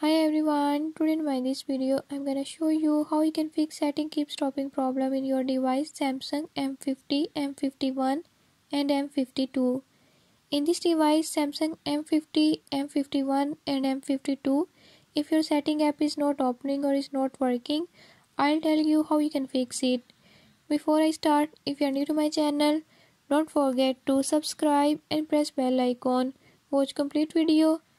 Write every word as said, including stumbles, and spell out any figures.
Hi everyone, today in my this video I'm gonna show you how you can fix setting keep stopping problem in your device Samsung M fifty, M fifty-one and M fifty-two. In this device Samsung M fifty, M fifty-one and M fifty-two, if your setting app is not opening or is not working, I'll tell you how you can fix it. Before I start, if you are new to my channel, don't forget to subscribe and press bell icon. Watch complete video